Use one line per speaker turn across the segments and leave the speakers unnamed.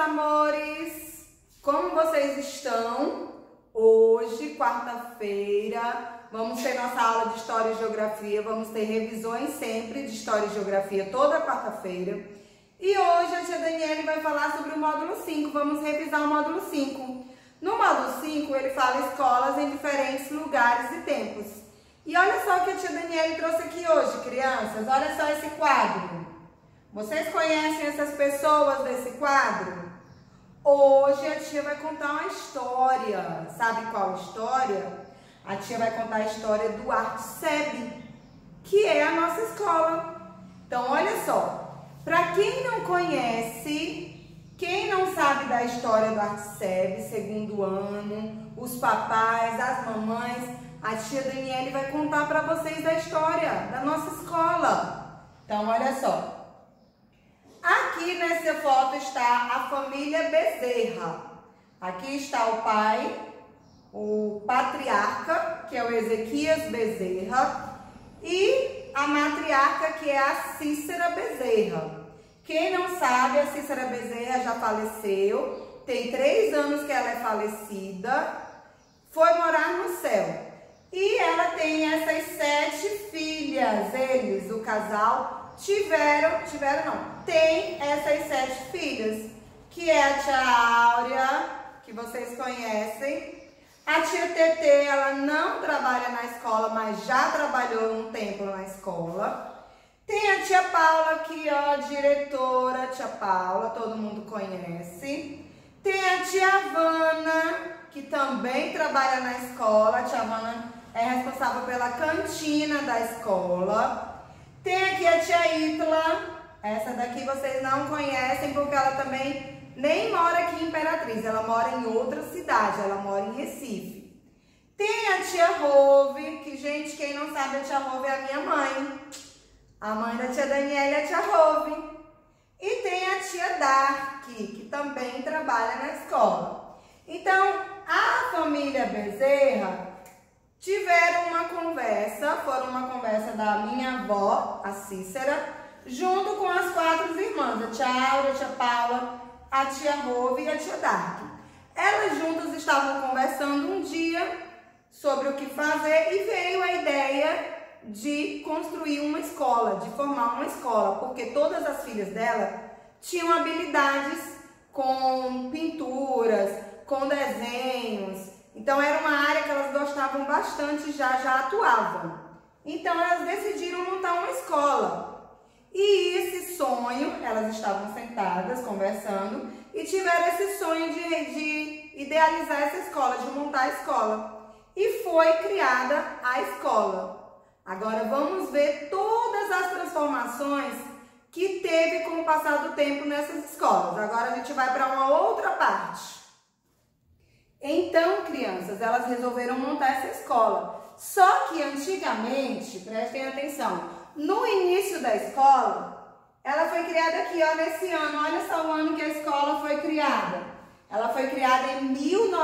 amores! Como vocês estão? Hoje, quarta-feira, vamos ter nossa aula de História e Geografia, vamos ter revisões sempre de História e Geografia toda quarta-feira. E hoje a tia Daniele vai falar sobre o módulo 5, vamos revisar o módulo 5. No módulo 5, ele fala escolas em diferentes lugares e tempos. E olha só o que a tia Daniele trouxe aqui hoje, crianças, olha só esse quadro. Vocês conhecem essas pessoas desse quadro? Hoje a tia vai contar uma história. Sabe qual história? A tia vai contar a história do Artseb, que é a nossa escola. Então, olha só. Para quem não conhece, quem não sabe da história do Artseb, segundo ano, os papais, as mamães, a tia Daniele vai contar para vocês a história da nossa escola. Então, olha só. Aqui nessa foto está a família Bezerra. Aqui está o pai, o patriarca, que é o Ezequias Bezerra, e a matriarca, que é a Cícera Bezerra. Quem não sabe, a Cícera Bezerra já faleceu, tem 3 anos que ela é falecida, foi morar no céu. E ela tem essas 7 filhas, eles, o casal, tem essas 7 filhas, que é a tia Áurea, que vocês conhecem. A tia Tetê, ela não trabalha na escola, mas já trabalhou um tempo na escola. Tem a tia Paula, que é a diretora, tia Paula, todo mundo conhece. Tem a tia Havana, que também trabalha na escola. A tia Havana é responsável pela cantina da escola. Tem aqui a tia Ítala, essa daqui vocês não conhecem porque ela também nem mora aqui em Imperatriz, ela mora em outra cidade, ela mora em Recife. Tem a tia Rove, que gente, quem não sabe, a tia Rove é a minha mãe. A mãe da tia Daniele é a tia Rove. E tem a tia Dark, que também trabalha na escola. Então, a família Bezerra tiveram uma conversa, foram uma conversa da minha avó, a Cícera, junto com as 4 irmãs, a tia Áurea, a tia Paula, a tia Rove e a tia Dark. Elas juntas estavam conversando um dia sobre o que fazer e veio a ideia de construir uma escola, de formar uma escola, porque todas as filhas dela tinham habilidades com pinturas, com desenhos. Então, era uma área que elas gostavam bastante e já atuavam. Então, elas decidiram montar uma escola. E esse sonho, elas estavam sentadas, conversando, e tiveram esse sonho de idealizar essa escola, de montar a escola. E foi criada a escola. Agora, vamos ver todas as transformações que teve com o passar do tempo nessas escolas. Agora, a gente vai para uma outra parte. Então, crianças, elas resolveram montar essa escola. Só que antigamente, prestem atenção, no início da escola, ela foi criada aqui, ó, nesse ano. Olha só o ano que a escola foi criada. Ela foi criada em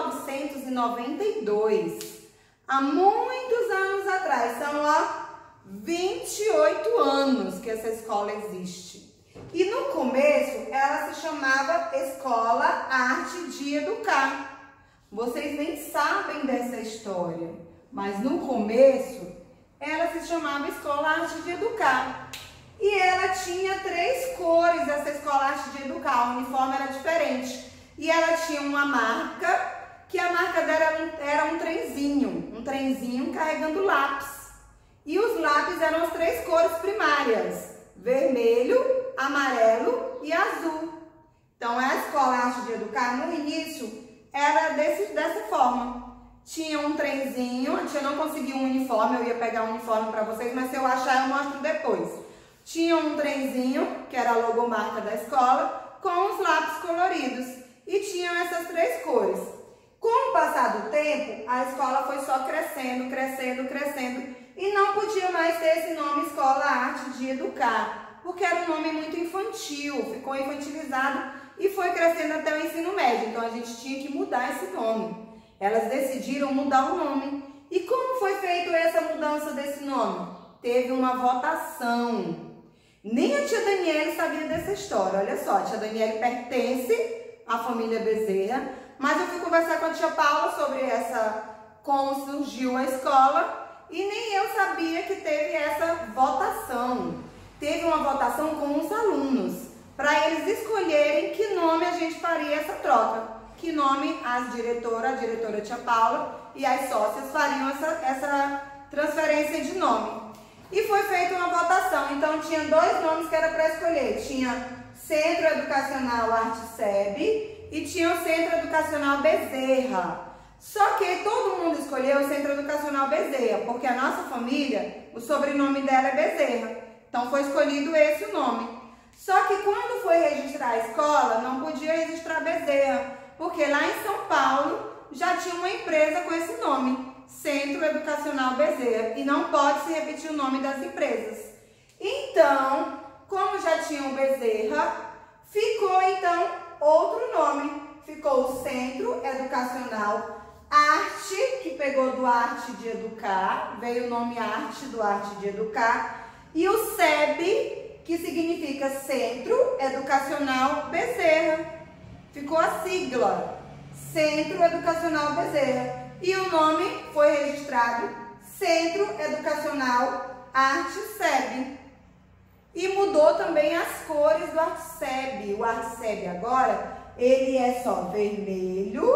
1992. Há muitos anos atrás. São, ó, 28 anos que essa escola existe. E no começo, ela se chamava Escola Arte de Educar. Vocês nem sabem dessa história, mas no começo ela se chamava Escola Arte de Educar. E ela tinha 3 cores, essa Escola Arte de Educar, o uniforme era diferente. E ela tinha uma marca, que a marca dela era um trenzinho carregando lápis. E os lápis eram as 3 cores primárias, vermelho, amarelo e azul. Então a Escola Arte de Educar, no início, era dessa forma. Tinha um trenzinho, a tia não conseguiu um uniforme, eu ia pegar um uniforme para vocês, mas se eu achar eu mostro depois. Tinha um trenzinho, que era a logomarca da escola, com os lápis coloridos. E tinham essas 3 cores. Com o passar do tempo, a escola foi só crescendo, e não podia mais ter esse nome Escola Arte de Educar, porque era um nome muito infantil, ficou infantilizado e foi crescendo até o ensino médio. Então, a gente tinha que mudar esse nome. Elas decidiram mudar o nome. E como foi feita essa mudança desse nome? Teve uma votação. Nem a tia Daniele sabia dessa história. Olha só, a tia Daniele pertence a família Bezerra, mas eu fui conversar com a tia Paula sobre como surgiu a escola e nem eu sabia que teve essa votação. Teve uma votação com os alunos, para eles escolherem que nome a gente faria essa troca. Que nome a diretora tia Paula e as sócias fariam essa transferência de nome. E foi feita uma votação, então tinha 2 nomes que era para escolher. Tinha Centro Educacional Arteseb e tinha o Centro Educacional Bezerra. Só que todo mundo escolheu o Centro Educacional Bezerra, porque a nossa família, o sobrenome dela é Bezerra. Então foi escolhido esse o nome. Só que quando foi registrar a escola, não podia registrar Bezerra, porque lá em São Paulo já tinha uma empresa com esse nome, Centro Educacional Bezerra, e não pode se repetir o nome das empresas. Então, como já tinha o Bezerra, ficou então outro nome. Ficou o Centro Educacional Arte, que pegou do Arte de Educar, veio o nome Arte do Arte de Educar, e o SEB, que significa Centro Educacional Bezerra. Ficou a sigla, Centro Educacional Bezerra. E o nome foi registrado Centro Educacional Arteseb. E mudou também as cores do Arteseb. O Arteseb agora, ele é só vermelho,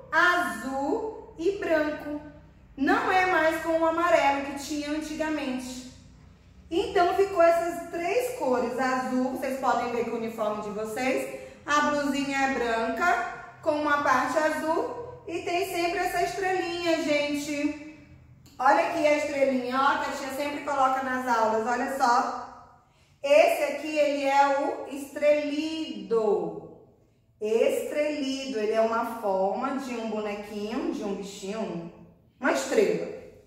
azul e branco. Não é mais com o amarelo que tinha antigamente. Então ficou essas 3 cores. Azul, vocês podem ver com o uniforme de vocês. A blusinha é branca, com uma parte azul, e tem sempre essa estrelinha, gente. Olha aqui a estrelinha, ó, que a tia sempre coloca nas aulas, olha só. Esse aqui, ele é o estrelido. Estrelido, ele é uma forma de um bonequinho, de um bichinho, uma estrela.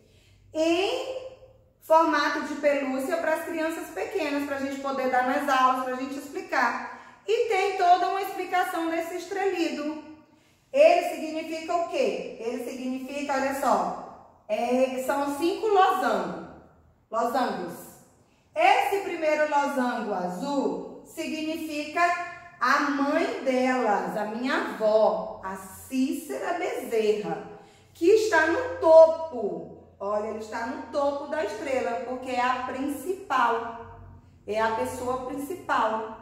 Em formato de pelúcia para as crianças pequenas, para a gente poder dar nas aulas, para a gente explicar. E tem toda uma explicação desse estrelido. Ele significa o quê? Ele significa, olha só, são 5 losangos. Esse primeiro losango azul significa a mãe delas, a minha avó, a Cícera Bezerra, que está no topo. Olha, ele está no topo da estrela, porque é a principal, é a pessoa principal.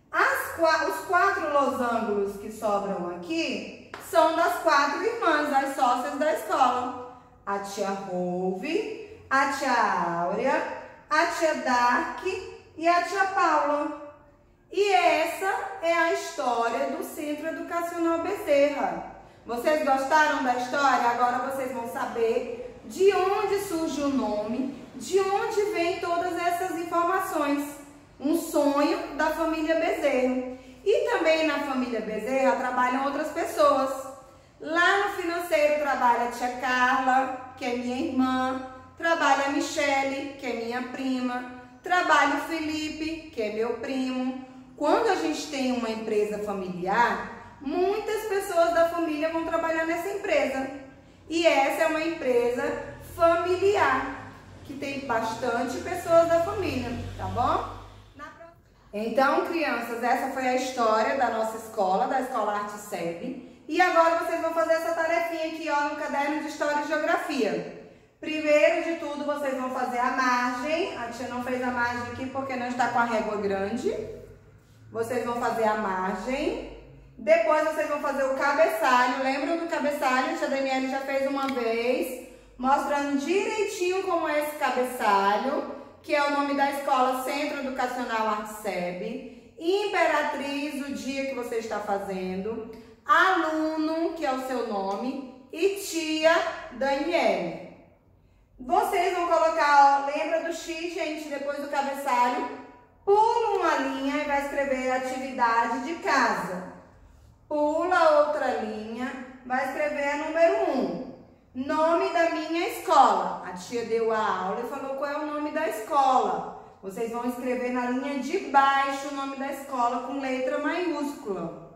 Os 4 losangos que sobram aqui são das 4 irmãs, as sócias da escola. A tia Rove, a tia Áurea, a tia Dark e a tia Paula. E essa é a história do Centro Educacional Bezerra. Vocês gostaram da história? Agora vocês vão saber de onde surge o nome, de onde vem todas essas informações. Um sonho da família Bezerra. E também na família Bezerra trabalham outras pessoas. Lá no financeiro trabalha a tia Carla, que é minha irmã, trabalha a Michele, que é minha prima, trabalha o Felipe, que é meu primo. Quando a gente tem uma empresa familiar, muitas pessoas da família vão trabalhar nessa empresa. E essa é uma empresa familiar, que tem bastante pessoas da família, tá bom? Então, crianças, essa foi a história da nossa escola, da Escola Arteseb. E agora vocês vão fazer essa tarefinha aqui, ó, no caderno de História e Geografia. Primeiro de tudo, vocês vão fazer a margem. A tia não fez a margem aqui porque não está com a régua grande. Vocês vão fazer a margem. Depois vocês vão fazer o cabeçalho. Lembram do cabeçalho? A tia Daniele já fez uma vez, mostrando direitinho como é esse cabeçalho, que é o nome da escola Centro Educacional Arteseb, Imperatriz, o dia que você está fazendo, aluno, que é o seu nome, e tia Daniele. Vocês vão colocar, ó, lembra do X, gente, depois do cabeçalho, pula uma linha e vai escrever atividade de casa. Pula outra linha, vai escrever a número 1. Nome da minha escola. A tia deu a aula e falou qual é o nome da escola. Vocês vão escrever na linha de baixo o nome da escola com letra maiúscula.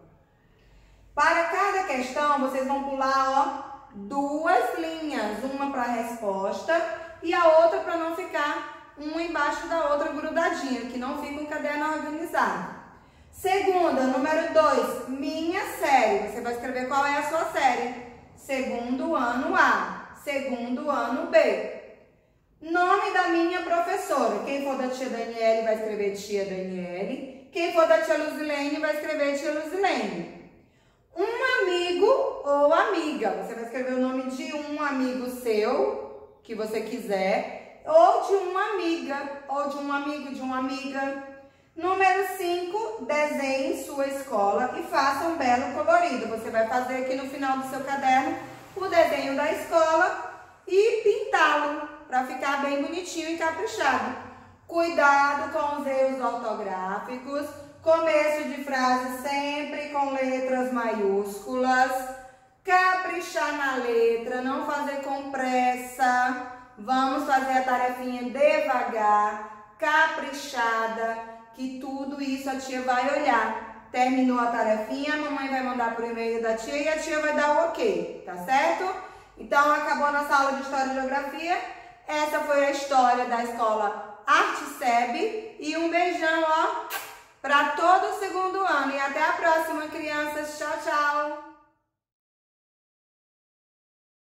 Para cada questão, vocês vão pular, ó, 2 linhas. Uma para a resposta e a outra para não ficar uma embaixo da outra grudadinha, que não fica um caderno organizado. Segunda, número 2, minha série. Você vai escrever qual é a sua série. Segundo ano A, segundo ano B. Nome da minha professora. Quem for da tia Daniele vai escrever tia Daniele. Quem for da tia Luzilene vai escrever tia Luzilene. Um amigo ou amiga. Você vai escrever o nome de um amigo seu, que você quiser, ou de uma amiga, ou de um amigo, de uma amiga. Número 5, desenhe sua escola e faça um belo colorido. Você vai fazer aqui no final do seu caderno o desenho da escola e pintá-lo para ficar bem bonitinho e caprichado. Cuidado com os erros ortográficos. Começo de frase sempre com letras maiúsculas. Caprichar na letra, não fazer com pressa. Vamos fazer a tarefinha devagar, caprichada, que tudo isso a tia vai olhar. Terminou a tarefinha, a mamãe vai mandar por e-mail da tia e a tia vai dar o ok, tá certo? Então, acabou a nossa aula de História e Geografia. Essa foi a história da escola Arteseb. E um beijão, ó, para todo o segundo ano. E até a próxima, crianças. Tchau, tchau!